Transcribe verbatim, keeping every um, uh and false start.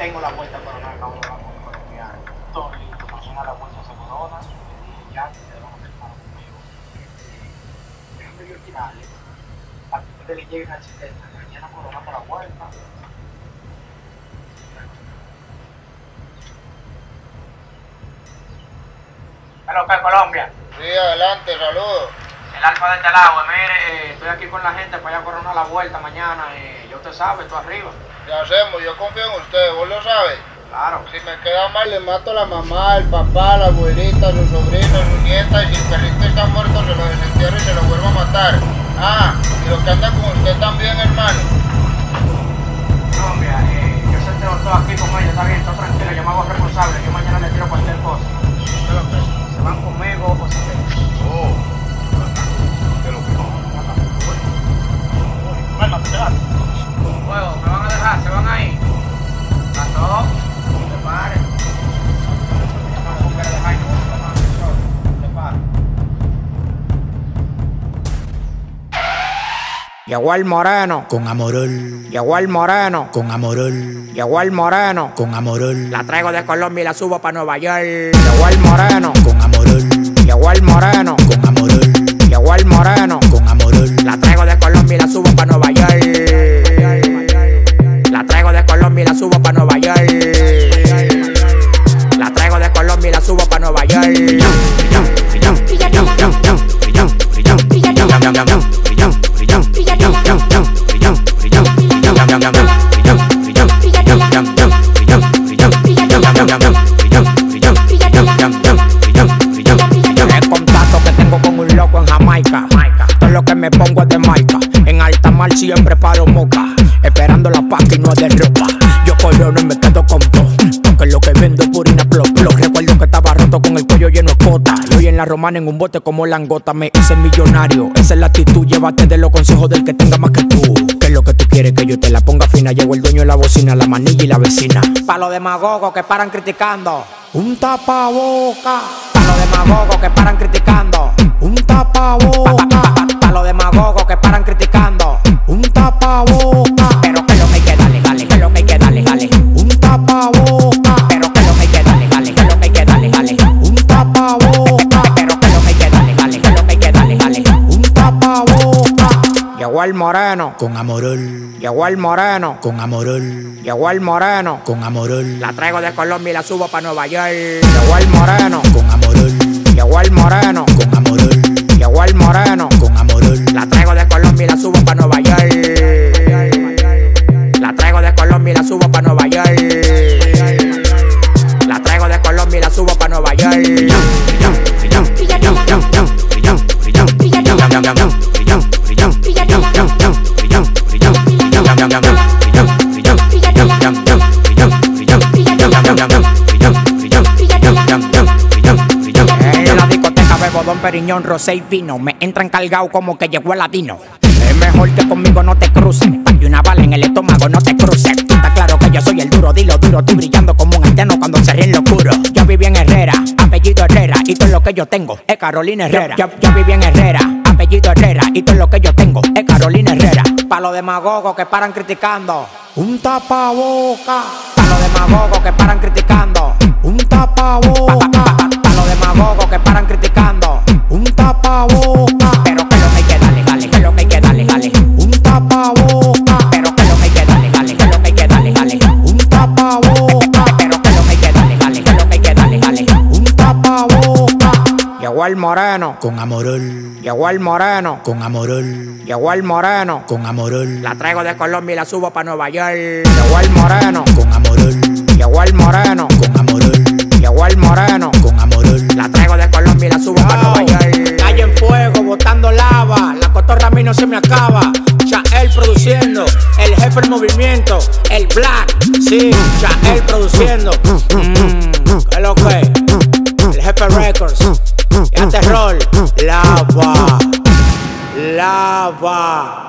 tengo la vuelta coronal, acabo de la colombiana. Todo listo, mañana la vuelta se corona. Y ya se van a terminar conmigo. Déjame ver finales. Para que ustedes le lleguen al sistema. Mañana corona para la vuelta. Hello, ¿qué Colombia? Sí, adelante, saludos. El Alfa de este lado, mire, eh, estoy aquí con la gente para ir a coronar la vuelta mañana. Eh, ya usted sabe, tú arriba. ¿Qué hacemos? Yo confío en usted, vos lo sabes. Claro. Si me queda mal, le mato a la mamá, el papá, la abuelita, sus sobrinos, sus nietas, y si el perrito está muerto, se lo desentierro y se lo vuelvo a matar. Ah, y lo que anda con usted también, hermano. Colombia, eh, yo se tengo todo aquí con ella, está bien, todo tranquilo, yo me hago responsable, yo mañana le tiro cualquier cosa. ¿Se van conmigo o se ven? Oh, ¿qué lo que? Cálmate, te vas. Fuego, me van a dejar, se van ahí. A todos, no te pares. No me dejar, no te pares. Llegó el moreno con amorol. Llegó el moreno con amorol. Llegó el moreno con amorol. La traigo de Colombia y la subo para Nueva York. Llegó el moreno con amorol. Llegó el moreno con amorol. Llegó el moreno con amorol. La traigo de Colombia y la subo para Nueva York. La traigo de Colombia y la subo para Nueva York. La traigo de Colombia y la subo para Nueva York. El contacto que tengo con un loco en Jamaica. Todo lo que me pongo es de marca. En alta mar siempre paro moca. Esperando la pasta y no es de ropa. Yo corono y me quedo con todo. Porque lo que vendo es purina plop plop. Recuerdo que estaba roto con el cuello lleno de cota. Y hoy en la romana en un bote como langota me hice millonario. Esa es la actitud, llévate de los consejos del que tenga más que tú. ¿Qué es lo que tú quieres? Que yo te la ponga fina. Llegó el dueño de la bocina, la manilla y la vecina. Pa' los demagogos que paran criticando, un tapaboca. Pa' los demagogos que paran criticando, un tapaboca. Pa, pa, pa, pa los demagogos que paran criticando, un tapaboca. Pero que lo que hay que darle, dale, que lo que hay que darle, dale, un tapaboca. Pero que lo que hay que darle, dale, que lo que hay que darle, dale, un tapaboca. Pero que lo que hay que darle, dale, que lo que hay que darle, dale, un tapaboca. Llegó el moreno con amorol. Llegó el moreno con amorol. Llegó el moreno con amorol. La traigo de Colombia y la subo para Nueva York. Llegó el moreno con amorol. Llegó el moreno con amorol. Llegó el moreno con amorol. La traigo de Colombia y la subo para Nueva York. La traigo de Colombia y la subo para Nueva York. La traigo de Colombia y la subo para Nueva York. En la discoteca bebo Don Periñón, rosé y vino. Me entran cargado como que llegó el ladino. Es mejor que conmigo no te cruces. Y una bala en el estómago no te cruces. Está claro que yo soy el duro, dilo duro. Estoy brillando como un haitiano cuando se ríe en lo oscuro. Yo viví en Herrera, apellido Herrera. Y todo lo que yo tengo es Carolina Herrera. Yo, yo, yo viví en Herrera, apellido Herrera. Y todo lo que yo tengo es Carolina Herrera. Pa' los demagogos que paran criticando, un tapaboca. Pa' los demagogos que paran criticando, un tapaboca. Pa, pa, pa, pa los demagogos que paran criticando, un tapaboca. Pero que lo que hay que darle, dale, que lo que hay que darle, dale, un tapaboca. Pero que lo que hay que darle, dale, que lo que hay que darle, dale, un tapaboca. Pero que lo que hay que darle, dale, que lo que hay que darle, dale, un tapaboca. Llegó el moreno con amorol. Llegó el moreno con amorol. Llegó el moreno con amorol. La traigo de Colombia y la subo para Nueva York. Llegó el moreno con amorol. Llegó el moreno con amorol. Llegó el moreno con amorol. La traigo de Colombia y la subo para Nueva York. Calle en fuego, botando lava. La cotorra a mí no se me acaba. Chael produciendo, el jefe del movimiento, el Black. Sí, Chael produciendo. Mmm, ¿qué es lo que? El jefe Records. Y a terror, lava, lava.